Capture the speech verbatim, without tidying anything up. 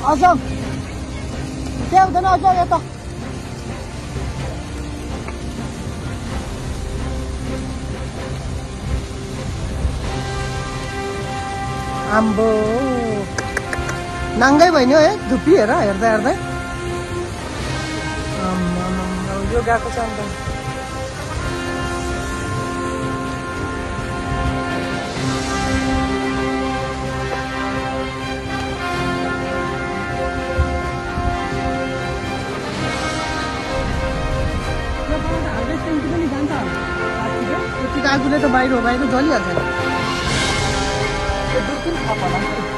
अझ त्यहाँ हुँदैन अझ यता आम्बो नाङ्गै भइन्यो है धुप्पी हेर हेर्दा हेर्दै यो गएको छ अन्त आगोले त बाहिर हो बाहिर जलिहाल्छ नि